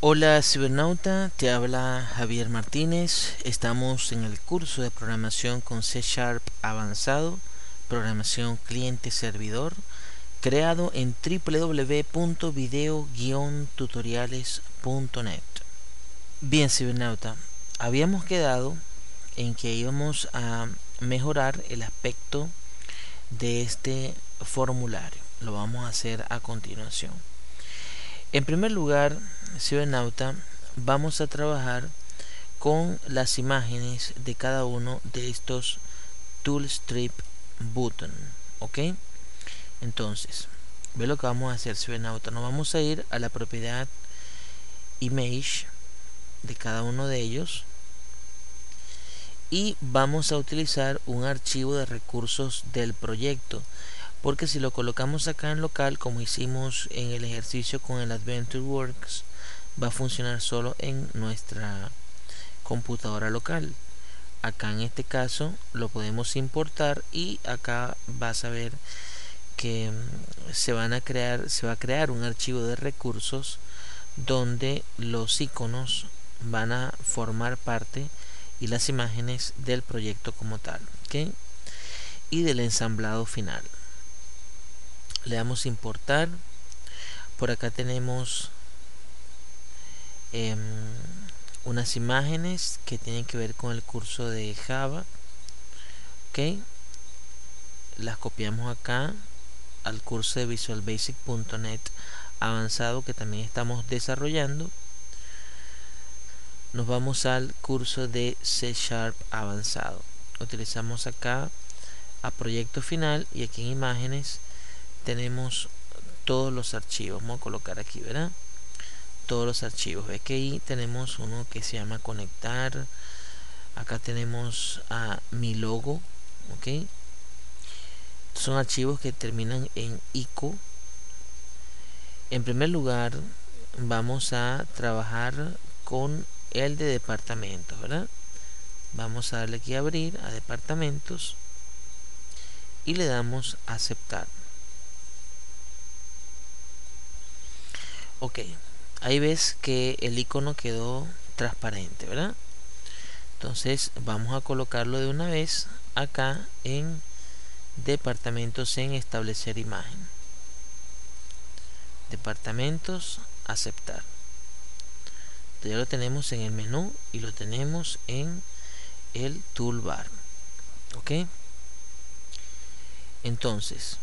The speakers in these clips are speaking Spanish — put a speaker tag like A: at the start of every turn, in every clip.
A: Hola cibernauta, te habla Javier Martínez. Estamos en el curso de programación con C# avanzado, programación cliente-servidor, creado en www.video-tutoriales.net. Bien cibernauta, habíamos quedado en que íbamos a mejorar el aspecto de este formulario. Lo vamos a hacer a continuación. En primer lugar, cibernauta, vamos a trabajar con las imágenes de cada uno de estos toolstrip button, ¿ok? Entonces, ve lo que vamos a hacer, cibernauta. Nos vamos a ir a la propiedad image de cada uno de ellos y vamos a utilizar un archivo de recursos del proyecto, porque si lo colocamos acá en local, como hicimos en el ejercicio con el AdventureWorks, va a funcionar solo en nuestra computadora local. Acá en este caso lo podemos importar y acá vas a ver que se va a crear un archivo de recursos donde los iconos van a formar parte y las imágenes del proyecto como tal, ¿okay? Y del ensamblado final. Le damos importar. Por acá tenemos unas imágenes que tienen que ver con el curso de Java, ¿ok? Las copiamos acá al curso de visualbasic.net avanzado que también estamos desarrollando. Nos vamos al curso de C# avanzado. Utilizamos acá a proyecto final y aquí en imágenes tenemos todos los archivos. Vamos a colocar aquí, ¿verdad? Todos los archivos. Ve que ahí tenemos uno que se llama conectar. Acá tenemos a mi logo, ¿ok? Son archivos que terminan en ICO. En primer lugar, vamos a trabajar con el de departamentos, ¿verdad? Vamos a darle aquí a abrir a departamentos y le damos a aceptar. Ok, ahí ves que el icono quedó transparente, ¿verdad? Entonces vamos a colocarlo de una vez acá en departamentos, en establecer imagen. Departamentos, aceptar. Ya lo tenemos en el menú y lo tenemos en el toolbar, ok. Entonces,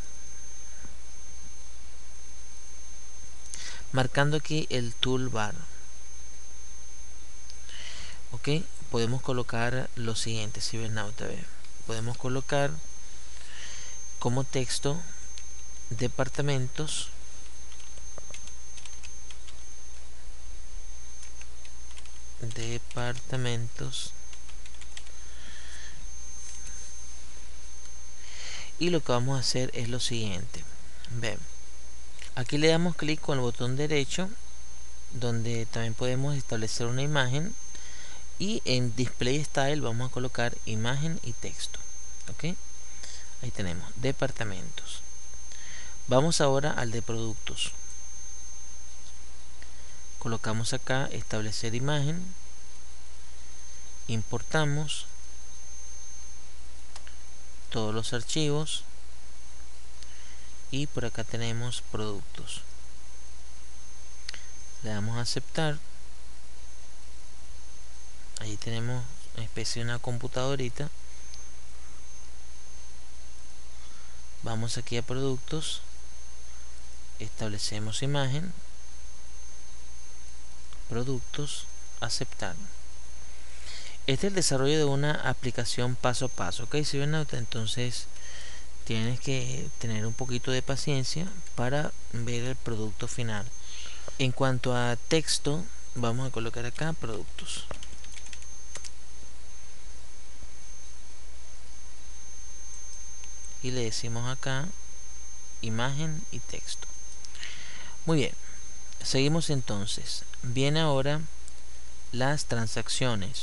A: marcando aquí el toolbar, ok, podemos colocar lo siguiente, cibernauta. Podemos colocar como texto departamentos, y lo que vamos a hacer es lo siguiente. Ven, aquí le damos clic con el botón derecho, donde también podemos establecer una imagen, y en display style vamos a colocar imagen y texto, ok. Ahí tenemos departamentos. Vamos ahora al de productos. Colocamos acá establecer imagen, importamos todos los archivos y por acá tenemos productos. Le damos a aceptar. Ahí tenemos una especie de una computadorita. Vamos aquí a productos, establecemos imagen, productos, aceptar. Este es el desarrollo de una aplicación paso a paso, ok, cibernauta. Entonces tienes que tener un poquito de paciencia para ver el producto final. En cuanto a texto, vamos a colocar acá productos. Y le decimos acá imagen y texto. Muy bien, seguimos entonces. Viene ahora las transacciones.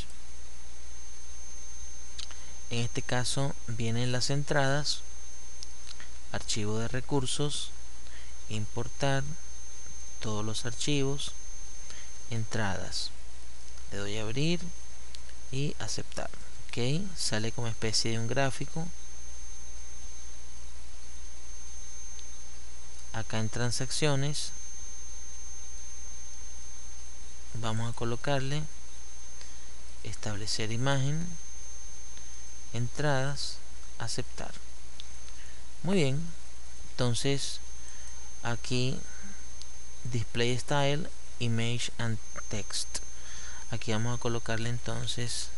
A: En este caso vienen las entradas, archivo de recursos, importar todos los archivos, entradas. Le doy a abrir y aceptar. Ok, sale como especie de un gráfico. Acá en transacciones vamos a colocarle establecer imagen, entradas, aceptar. Muy bien, entonces aquí display style, image and text. Aquí vamos a colocarle entonces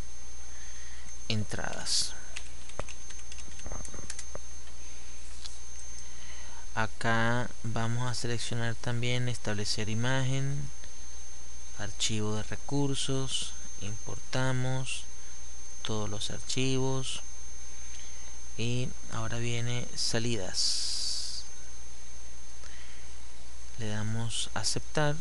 A: entradas. Acá vamos a seleccionar también establecer imagen, archivo de recursos, importamos todos los archivos y ahora viene salidas. Le damos a aceptar.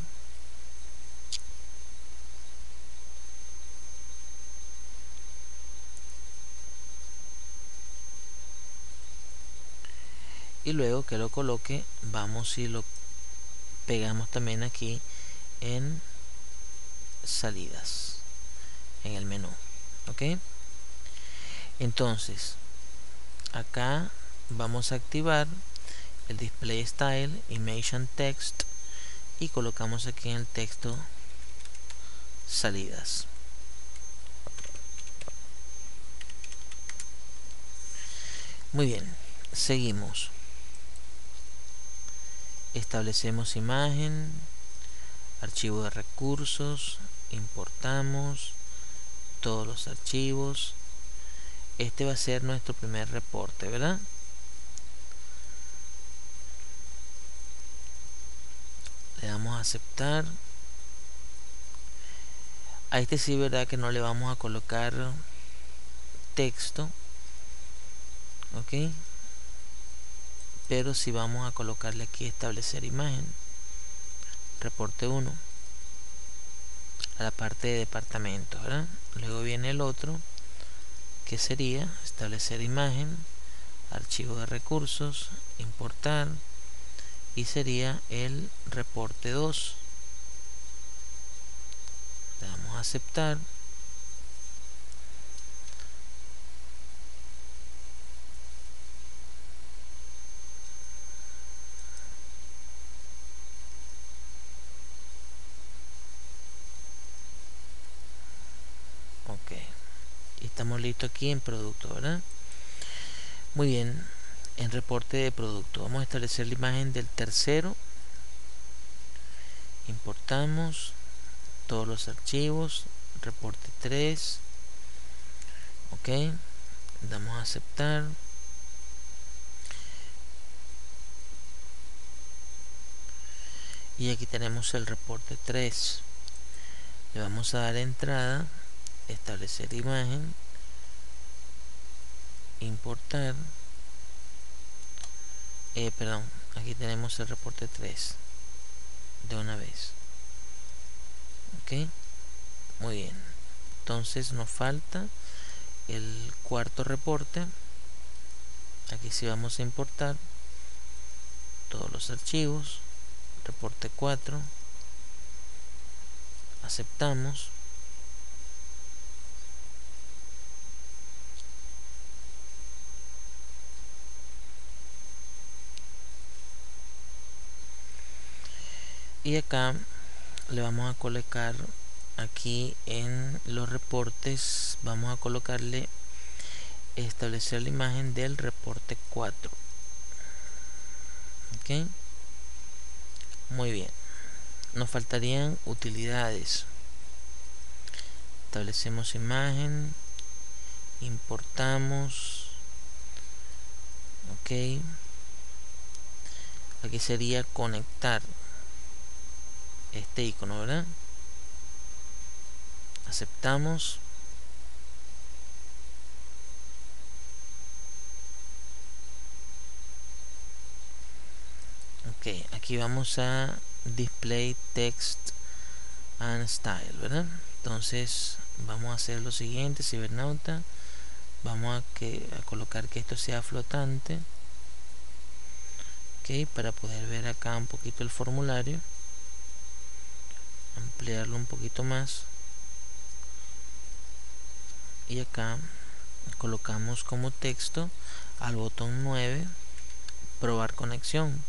A: Y luego que lo coloque, vamos y lo pegamos también aquí en salidas, en el menú. Ok, entonces acá vamos a activar el display style, image and text, y colocamos aquí en el texto salidas. Muy bien, seguimos. Establecemos imagen, archivo de recursos, importamos todos los archivos. Este va a ser nuestro primer reporte, ¿verdad? Le damos a aceptar. A este sí, ¿verdad? Que no le vamos a colocar texto. Ok, pero sí vamos a colocarle aquí establecer imagen, reporte 1, a la parte de departamento, ¿verdad? Luego viene el otro, que sería establecer imagen, archivo de recursos, importar, y sería el reporte 2. Le damos a aceptar. Ok, y estamos listos aquí en producto, ¿verdad? Muy bien, en reporte de producto vamos a establecer la imagen del tercero, importamos todos los archivos, reporte 3. Ok, damos a aceptar. Y aquí tenemos el reporte 3. Le vamos a dar entrada, establecer imagen, importar. Perdón, aquí tenemos el reporte 3 de una vez. Ok, muy bien. Entonces nos falta el cuarto reporte. Aquí sí vamos a importar todos los archivos, reporte 4, aceptamos. Y acá le vamos a colocar aquí en los reportes, vamos a colocarle establecer la imagen del reporte 4. Ok, muy bien. Nos faltarían utilidades. Establecemos imagen, importamos. Ok, aquí sería conectar este icono, ¿verdad? Aceptamos. Ok, aquí vamos a display text and style, ¿verdad? Entonces vamos a hacer lo siguiente, cibernauta. Vamos a colocar que esto sea flotante. Ok, para poder ver acá un poquito el formulario. ampliarlo un poquito más, y acá colocamos como texto al botón 9, probar conexión.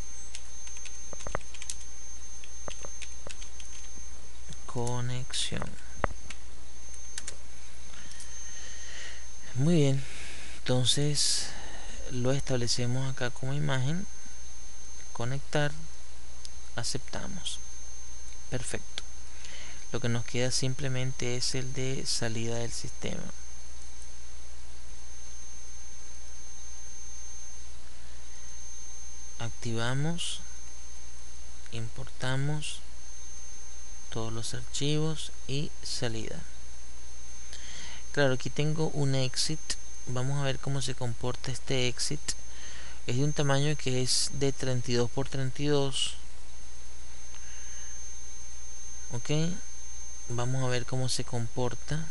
A: Muy bien, entonces lo establecemos acá como imagen, conectar, aceptamos. Perfecto. Lo que nos queda simplemente es el de salida del sistema. Activamos, importamos todos los archivos y salida. Claro, aquí tengo un exit. Vamos a ver cómo se comporta este exit. Es de un tamaño que es de 32 por 32. Ok, vamos a ver cómo se comporta.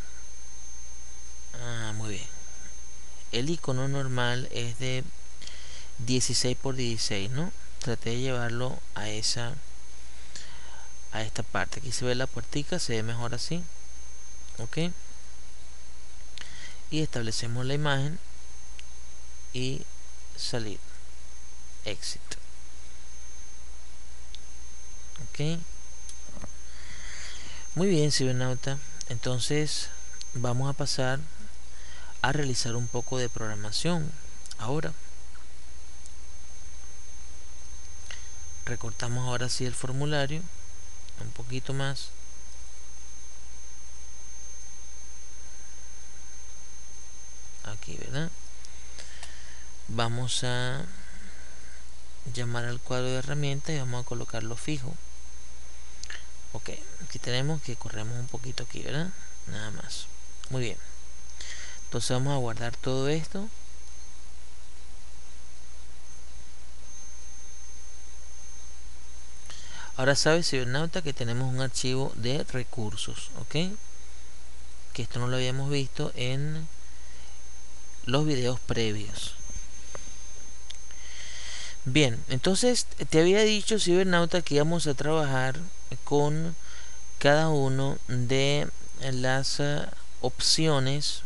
A: Muy bien. El icono normal es de 16 por 16, ¿no? Traté de llevarlo a esta parte. Aquí se ve la puertica, se ve mejor así. Ok, y establecemos la imagen y salir, exit. Ok, muy bien, cibernauta. Entonces vamos a pasar a realizar un poco de programación. Ahora recortamos ahora sí el formulario un poquito más. Aquí, ¿verdad? Vamos a llamar al cuadro de herramientas y vamos a colocarlo fijo. Ok, aquí tenemos que corremos un poquito aquí, ¿verdad? Nada más. Muy bien. Entonces vamos a guardar todo esto. Ahora sabe, cibernauta, que tenemos un archivo de recursos, ¿ok? Que esto no lo habíamos visto en los videos previos. Bien, entonces te había dicho, cibernauta, que íbamos a trabajar con cada uno de las opciones,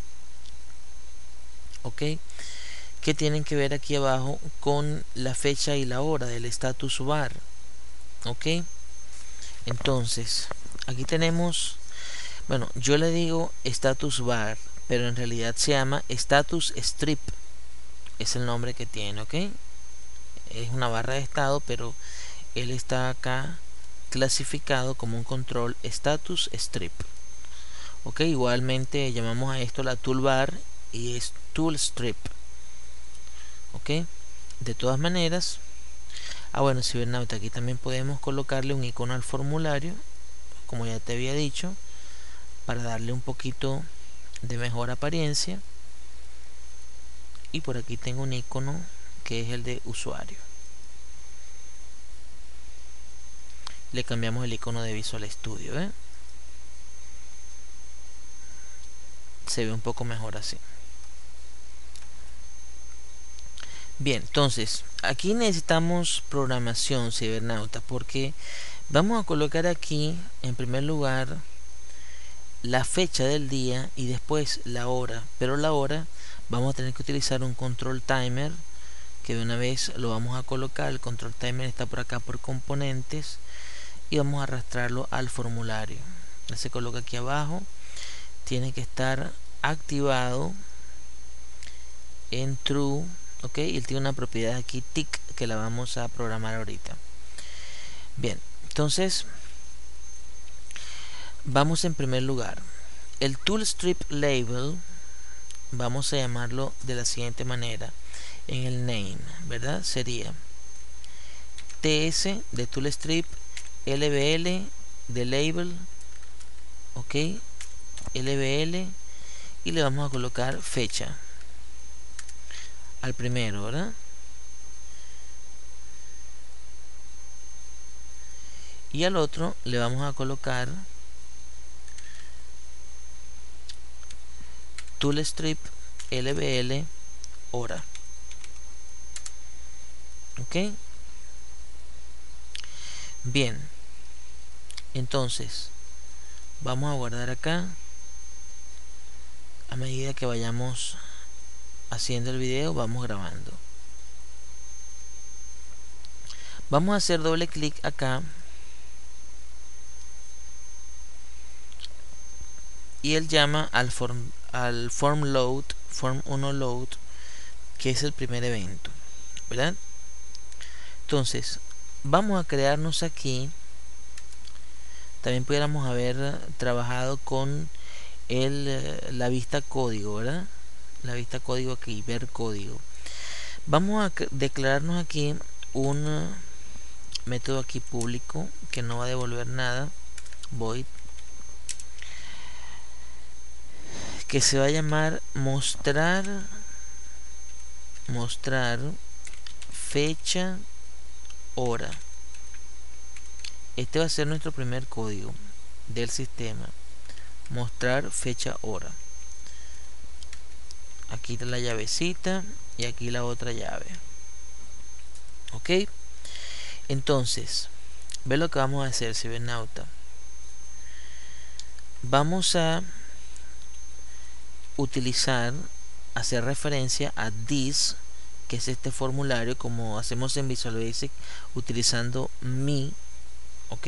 A: ¿ok? Que tienen que ver aquí abajo con la fecha y la hora del status bar, ¿ok? Entonces, aquí tenemos, bueno, yo le digo status bar, pero en realidad se llama status strip, es el nombre que tiene, ¿ok? Es una barra de estado, pero él está acá clasificado como un control status strip. Ok, igualmente llamamos a esto la toolbar y es tool strip. Ok, de todas maneras, bueno, cibernauta, aquí también podemos colocarle un icono al formulario, como ya te había dicho, para darle un poquito de mejor apariencia. Y por aquí tengo un icono que es el de usuario. Le cambiamos el icono de Visual Studio, ¿eh? Se ve un poco mejor así. Bien, entonces aquí necesitamos programación, cibernauta, porque vamos a colocar aquí en primer lugar la fecha del día y después la hora, pero la hora vamos a tener que utilizar un control timer, que de una vez lo vamos a colocar. El control timer está por acá por componentes y vamos a arrastrarlo al formulario. Ya se coloca aquí abajo, tiene que estar activado en true, ok, y él tiene una propiedad aquí tick que la vamos a programar ahorita. Bien, entonces vamos en primer lugar, el tool strip label vamos a llamarlo de la siguiente manera. En el name, ¿verdad? Sería ts de tool strip, lbl de label, ok, lbl, y le vamos a colocar fecha al primero, ¿verdad? Y al otro le vamos a colocar tool strip lbl hora, ok. Bien, Entonces vamos a guardar acá. A medida que vayamos haciendo el video, vamos grabando. Vamos a hacer doble clic acá y él llama al form 1 load, que es el primer evento, ¿verdad? Entonces vamos a crearnos aquí. También pudiéramos haber trabajado con la vista código, ¿verdad? La vista código aquí, ver código. Vamos a declararnos aquí un método aquí público que no va a devolver nada, void, que se va a llamar mostrar fecha hora. Este va a ser nuestro primer código del sistema, mostrar fecha hora. Aquí está la llavecita y aquí la otra llave. Ok, entonces ve lo que vamos a hacer, cibernauta. Vamos a utilizar, hacer referencia a this, que es este formulario, como hacemos en Visual Basic utilizando mi. Ok,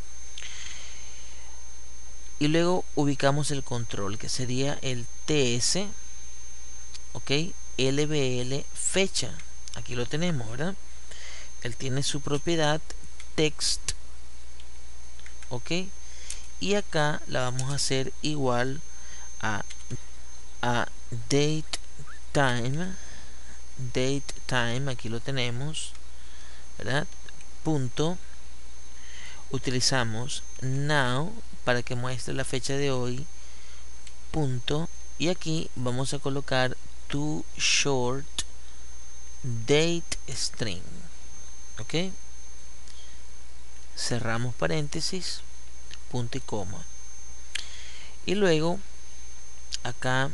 A: y luego ubicamos el control, que sería el ts, ok, lbl fecha. Aquí lo tenemos, ¿verdad? Él tiene su propiedad text, ok, y acá la vamos a hacer igual a date time, aquí lo tenemos, ¿verdad? Punto, utilizamos now para que muestre la fecha de hoy, punto, y aquí vamos a colocar to short date string, ok, cerramos paréntesis, punto y coma, y luego acá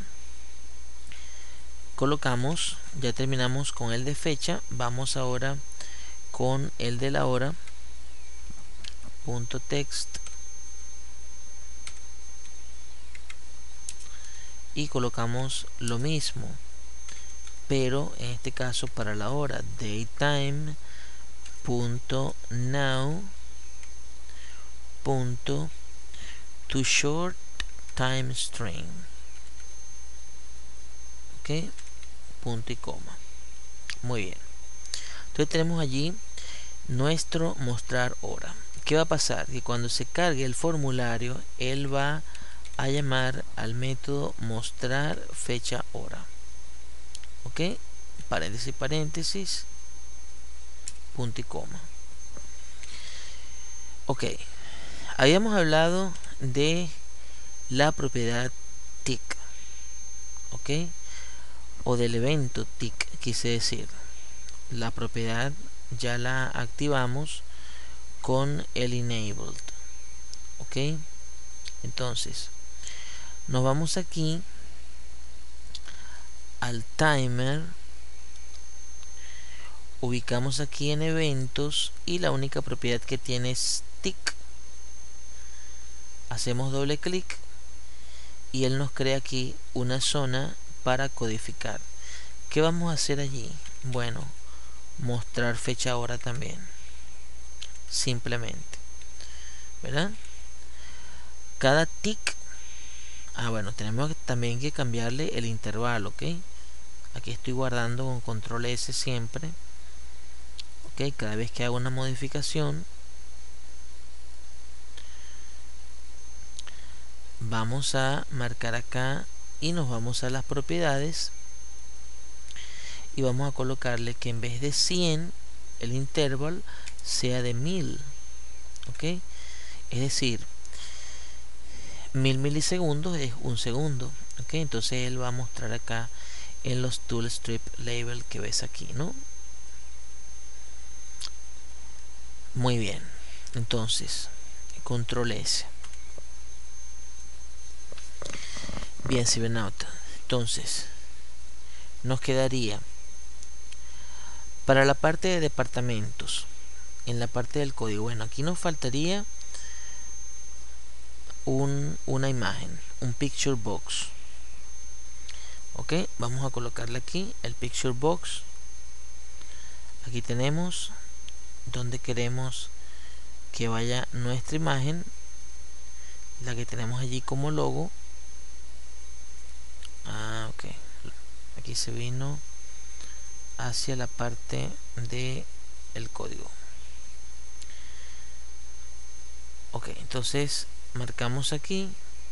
A: colocamos, ya terminamos con el de fecha, vamos ahora con el de la hora, punto text, y colocamos lo mismo, pero en este caso para la hora, datetime punto now punto to short time string, ok, punto y coma. Muy bien, entonces tenemos allí nuestro mostrar hora. ¿Qué va a pasar? Que cuando se cargue el formulario, él va a llamar al método mostrar fecha hora, ok, paréntesis, paréntesis, punto y coma. Ok, habíamos hablado de la propiedad tick, ok, o del evento tick, quise decir. La propiedad ya la activamos con el enabled, ok. Entonces nos vamos aquí al timer, ubicamos aquí en eventos y la única propiedad que tiene es tick. Hacemos doble clic y él nos crea aquí una zona para codificar. ¿Qué vamos a hacer allí? Bueno, mostrar fecha hora también, simplemente, ¿verdad? Cada tick, bueno, tenemos también que cambiarle el intervalo, ok. Aquí estoy guardando con control S siempre, ok. Cada vez que hago una modificación, vamos a marcar acá y nos vamos a las propiedades y vamos a colocarle que en vez de 100 el intervalo sea de 1000, ok, es decir, 1000 milisegundos es un segundo, ok. Entonces él va a mostrar acá en los tool strip label que ves aquí, ¿no? Muy bien, entonces control S. Bien, cibernauta, entonces nos quedaría para la parte de departamentos, en la parte del código, bueno, aquí nos faltaría, una imagen, un picture box. Ok, vamos a colocarle aquí el picture box. Aquí tenemos donde queremos que vaya nuestra imagen, la que tenemos allí como logo. Ok, aquí se vino hacia la parte de el código. Ok, entonces marcamos aquí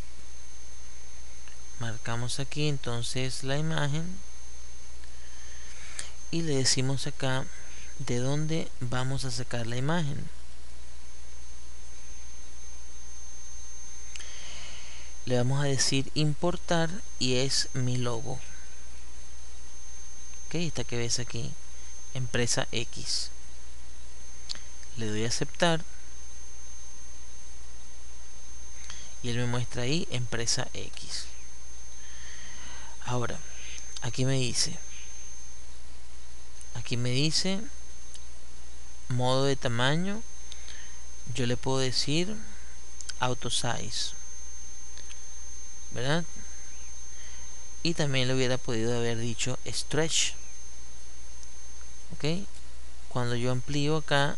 A: entonces la imagen y le decimos acá de dónde vamos a sacar la imagen. Le vamos a decir importar y es mi logo. Ok, esta que ves aquí, empresa X. Le doy a aceptar y él me muestra ahí empresa X. Ahora aquí me dice modo de tamaño. Yo le puedo decir auto size, ¿verdad? Y también le hubiera podido haber dicho stretch. Ok, cuando yo amplío acá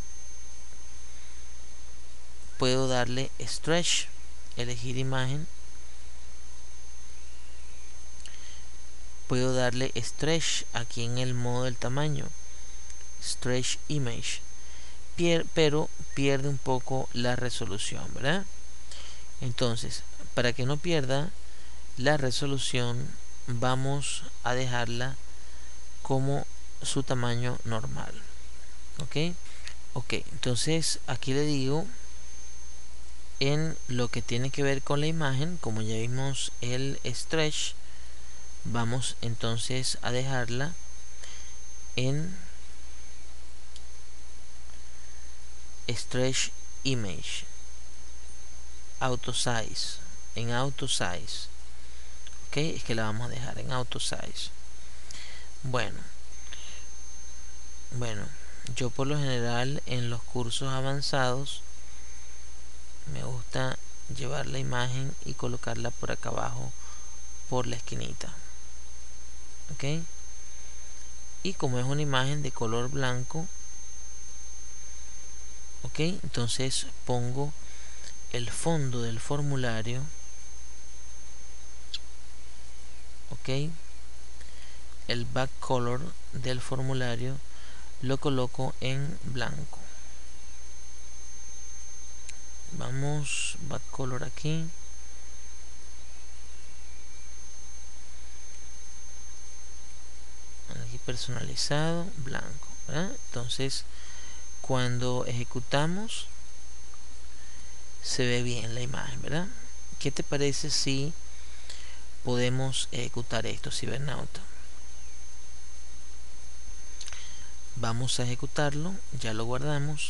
A: puedo darle stretch, elegir imagen, puedo darle stretch aquí en el modo del tamaño, stretch image, pero pierde un poco la resolución, ¿verdad? Entonces, para que no pierda la resolución, vamos a dejarla como su tamaño normal. Ok, entonces aquí le digo en lo que tiene que ver con la imagen, como ya vimos el stretch, vamos entonces a dejarla en stretch image, auto size, en auto size. Ok, es que la vamos a dejar en auto size. Bueno, yo por lo general en los cursos avanzados me gusta llevar la imagen y colocarla por acá abajo, por la esquinita. Ok, y como es una imagen de color blanco, ok, entonces pongo el fondo del formulario, ok, el back color del formulario lo coloco en blanco. Vamos, back color aquí, personalizado, blanco, ¿verdad? Entonces cuando ejecutamos se ve bien la imagen, ¿verdad? ¿Qué te parece si podemos ejecutar esto, cibernauta? Vamos a ejecutarlo, ya lo guardamos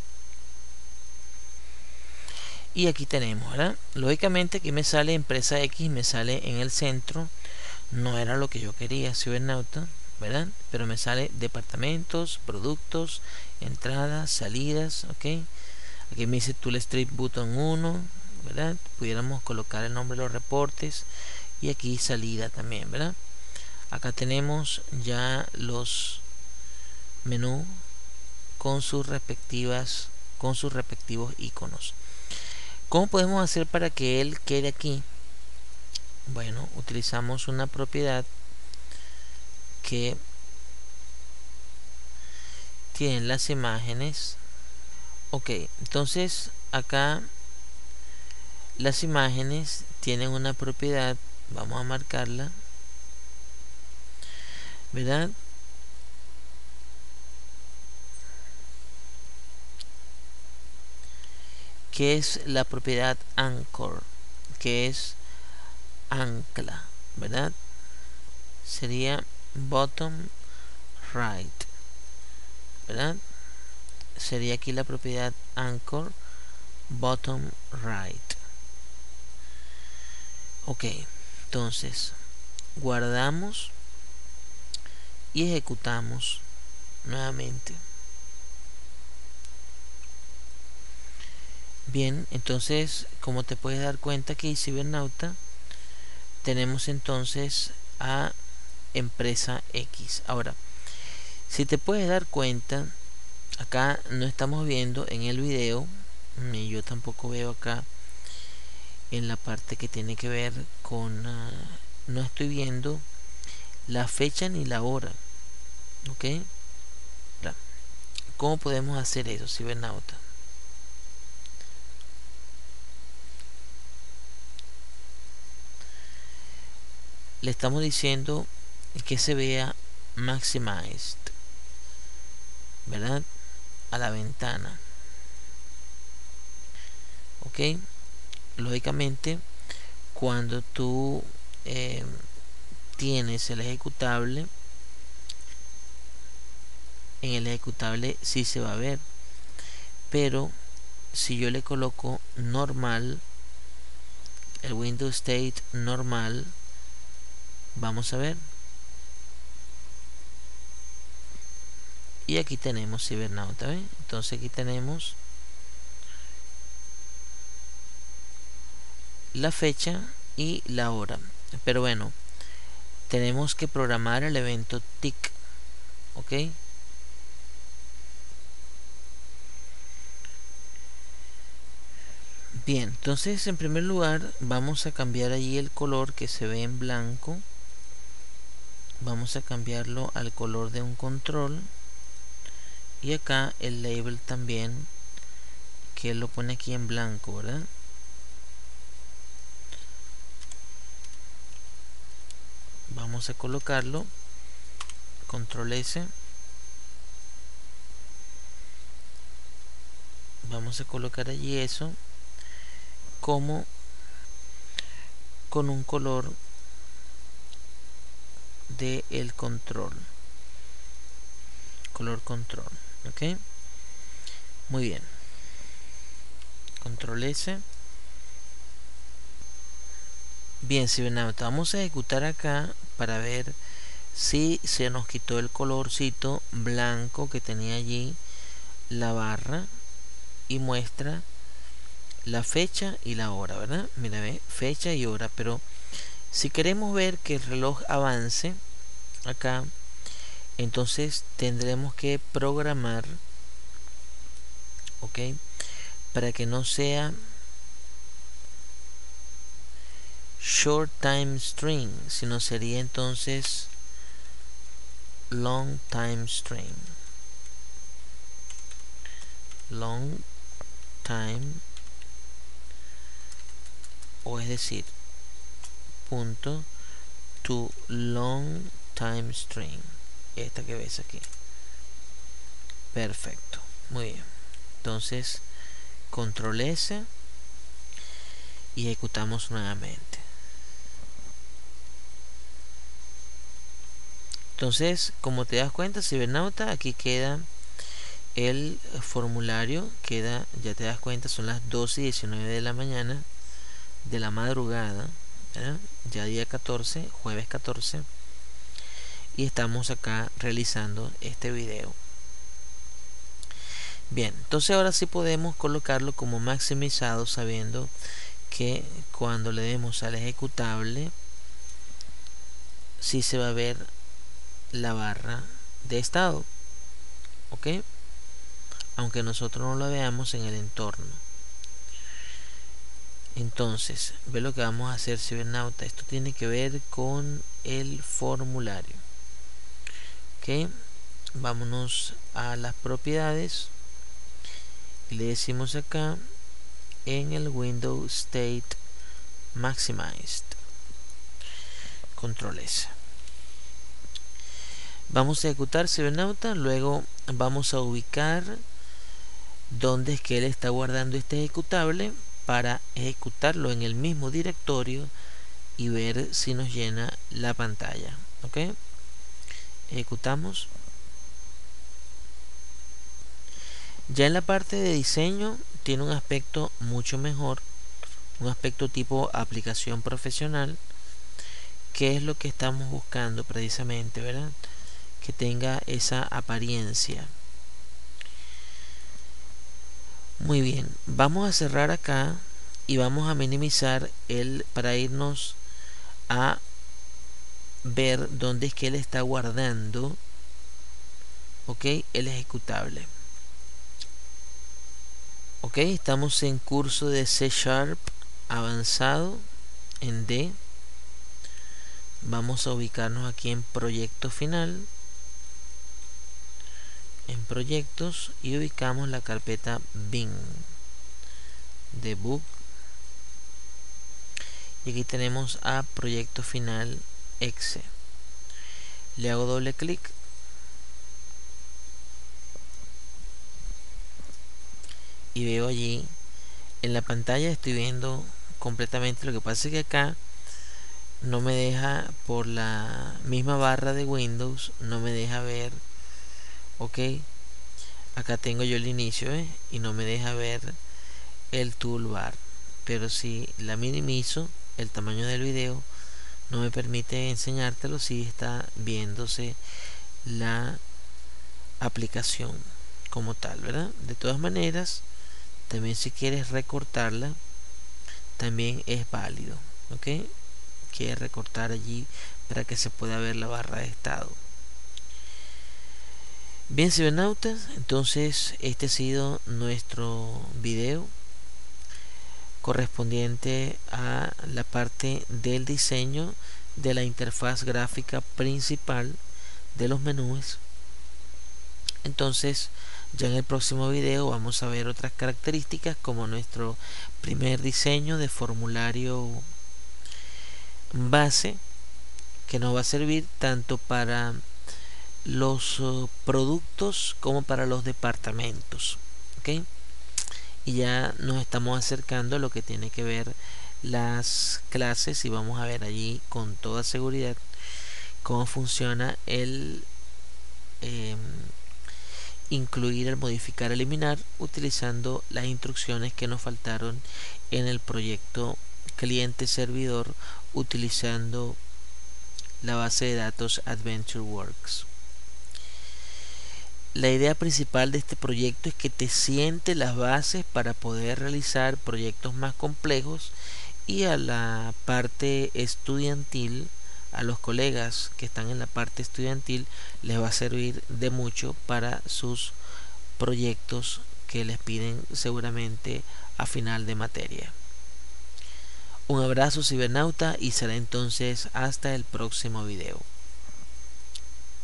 A: y aquí tenemos, ¿verdad? Lógicamente aquí me sale empresa X, me sale en el centro, no era lo que yo quería, cibernauta, ¿verdad? Pero me sale departamentos, productos, entradas, salidas, ok. Aquí me dice Tool Strip Button 1, ¿verdad? Pudiéramos colocar el nombre de los reportes y aquí salida también, ¿verdad? Acá tenemos ya los menús con sus respectivos iconos. ¿Cómo podemos hacer para que él quede aquí? Bueno, utilizamos una propiedad que tienen las imágenes. Ok, entonces acá las imágenes tienen una propiedad, vamos a marcarla, ¿verdad? Que es la propiedad anchor, que es ancla, ¿verdad? Sería bottom right, ¿verdad? Sería aquí la propiedad anchor bottom right. Ok, entonces guardamos y ejecutamos nuevamente. Bien, entonces como te puedes dar cuenta aquí, cibernauta, tenemos entonces a empresa X. Ahora, si te puedes dar cuenta, acá no estamos viendo en el video, ni yo tampoco veo acá en la parte que tiene que ver con no estoy viendo la fecha ni la hora. ¿Ok? ¿Cómo podemos hacer eso, cibernauta? Le estamos diciendo que se vea maximized, ¿verdad? A la ventana. ¿Ok? Lógicamente, cuando tú tienes el ejecutable, en el ejecutable sí se va a ver, pero si yo le coloco normal, el Windows State normal, vamos a ver, y aquí tenemos cibernauta, ¿ves? Entonces aquí tenemos la fecha y la hora, pero bueno, tenemos que programar el evento tick. ¿Ok? Bien, entonces en primer lugar vamos a cambiar allí el color que se ve en blanco. Vamos a cambiarlo al color de un control. Y acá el label también, que lo pone aquí en blanco, ¿verdad? Vamos a colocarlo. Control S. Vamos a colocar allí eso como con un color de el control. Color control. ¿Ok? Muy bien. Control S. Bien, cibernauta, vamos a ejecutar acá para ver si se nos quitó el colorcito blanco que tenía allí la barra y muestra la fecha y la hora, ¿verdad? Mira, ve, fecha y hora, pero si queremos ver que el reloj avance acá, entonces tendremos que programar, ¿ok? Para que no sea short time string, sino sería entonces long time string. Long time, o es decir, punto to long time string, esta que ves aquí. Perfecto, muy bien. Entonces control S y ejecutamos nuevamente. Entonces, como te das cuenta, cibernauta, aquí queda el formulario, queda, ya te das cuenta, son las 12:19 de la mañana, de la madrugada, ¿verdad? Ya día 14, jueves 14, y estamos acá realizando este video. Bien, entonces ahora sí podemos colocarlo como maximizado, sabiendo que cuando le demos al ejecutable sí se va a ver la barra de estado, ¿ok? Aunque nosotros no la veamos en el entorno. Entonces, ve lo que vamos a hacer, cibernauta. Esto tiene que ver con el formulario. ¿Ok? Vámonos a las propiedades y le decimos acá en el Windows State Maximized. Control S. Vamos a ejecutar cibernauta, luego vamos a ubicar dónde es que él está guardando este ejecutable para ejecutarlo en el mismo directorio y ver si nos llena la pantalla. ¿Ok? Ejecutamos. Ya en la parte de diseño tiene un aspecto mucho mejor, un aspecto tipo aplicación profesional, que es lo que estamos buscando precisamente, ¿verdad? Que tenga esa apariencia. Muy bien, vamos a cerrar acá y vamos a minimizar para irnos a ver dónde es que él está guardando, ok, el ejecutable. Ok, estamos en curso de C# avanzado en D. Vamos a ubicarnos aquí en proyecto final, en proyectos, y ubicamos la carpeta bin debug, y aquí tenemos a proyecto final exe. Le hago doble clic y veo allí en la pantalla, estoy viendo completamente. Lo que pasa es que acá no me deja, por la misma barra de Windows, no me deja ver. Ok, acá tengo yo el inicio, y no me deja ver el toolbar, pero si la minimizo, el tamaño del video no me permite enseñártelo si está viéndose la aplicación como tal, ¿verdad? De todas maneras, también si quieres recortarla, también es válido, ¿ok? Quieres recortar allí para que se pueda ver la barra de estado. Bien, cibernautas, entonces este ha sido nuestro video correspondiente a la parte del diseño de la interfaz gráfica principal de los menús. Entonces, ya en el próximo video vamos a ver otras características, como nuestro primer diseño de formulario base, que nos va a servir tanto para los productos como para los departamentos. ¿Ok? Y ya nos estamos acercando a lo que tiene que ver las clases, y vamos a ver allí con toda seguridad cómo funciona el incluir, el modificar, eliminar, utilizando las instrucciones que nos faltaron en el proyecto cliente-servidor, utilizando la base de datos AdventureWorks. La idea principal de este proyecto es que te siente las bases para poder realizar proyectos más complejos, y a la parte estudiantil, a los colegas que están en la parte estudiantil, les va a servir de mucho para sus proyectos que les piden seguramente a final de materia. Un abrazo, cibernauta, y será entonces hasta el próximo video.